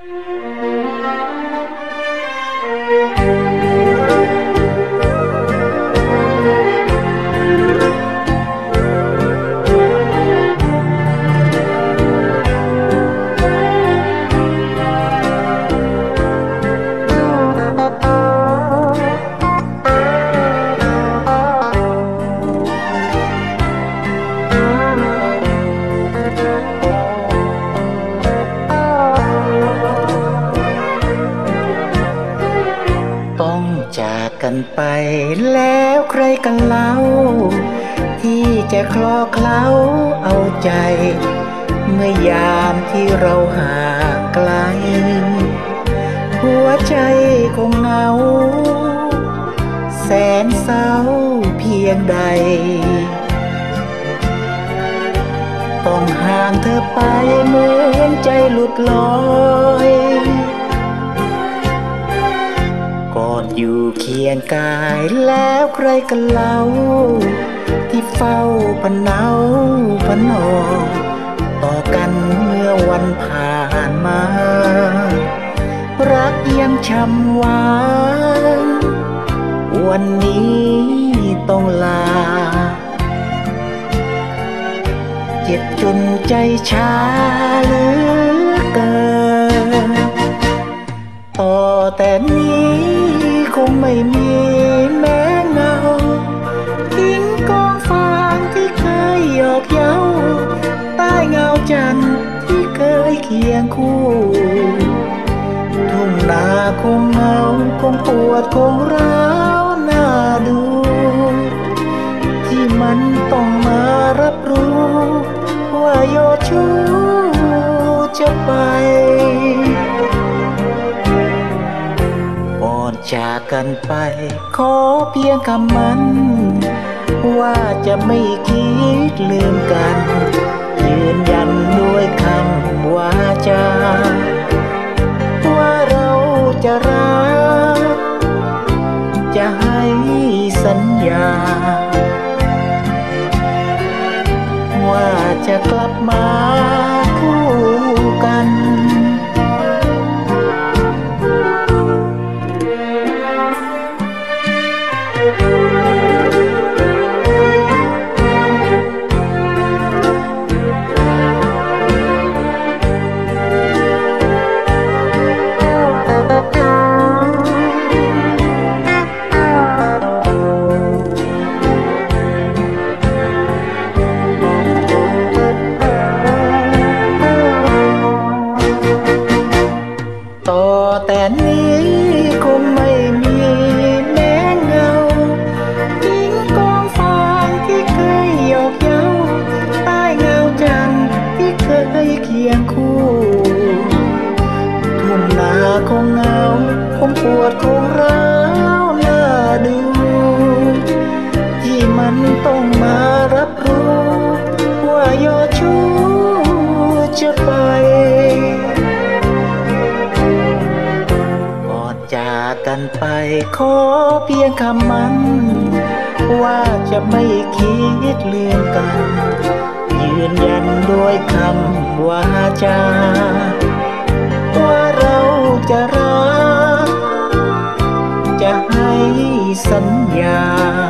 จากกันไปแล้วใครกันเล่าที่จะคลอเคล้าเอาใจเมื่อยามที่เราห่างไกลหัวใจคงเหงาแสนเศร้าเพียงใดต้องห่างเธอไปเหมือนใจหลุดลอยกอดอยู่เคียงกายแล้วใครกันเล่าที่เฝ้าพะเนาพะนอต่อกันเมื่อวันผ่านมารักยังช้ำหวานวันนี้ต้องลาเจ็บจนใจชาเหลือเกินต่อแต่นี้คงไม่มีแม้เงาทิ้งกองฟางที่เคยหยอกเย้าใต้เงาจันทร์ที่เคยเคียงคู่ทุ่งนาคงเหงาคงปวดคงร้าวน่าดูที่มันต้องมารับรู้ว่าโยชูจะไปก่อนจากกันไปขอเพียงคำมันว่าจะไม่คิดลืมกันยืนยันด้วยคำวาจาว่าเราจะรักจะให้สัญญาว่าจะกลับมาคู่กันต่อแต่นี้คงไม่มีแม้เงาทิ้งกองฟางที่เคยหยอกเย้าใต้เงาจันทร์ที่เคยเคียงคู่ทุ่งนาคงเหงาคงปวดคงร้าวน่าดูที่มันต้องมารับรู้ว่าโยชูจะไปจากกันไปขอเพียงคำมันว่าจะไม่คิดลืมกันยืนยันด้วยคำวาจาว่าเราจะรักจะให้สัญญา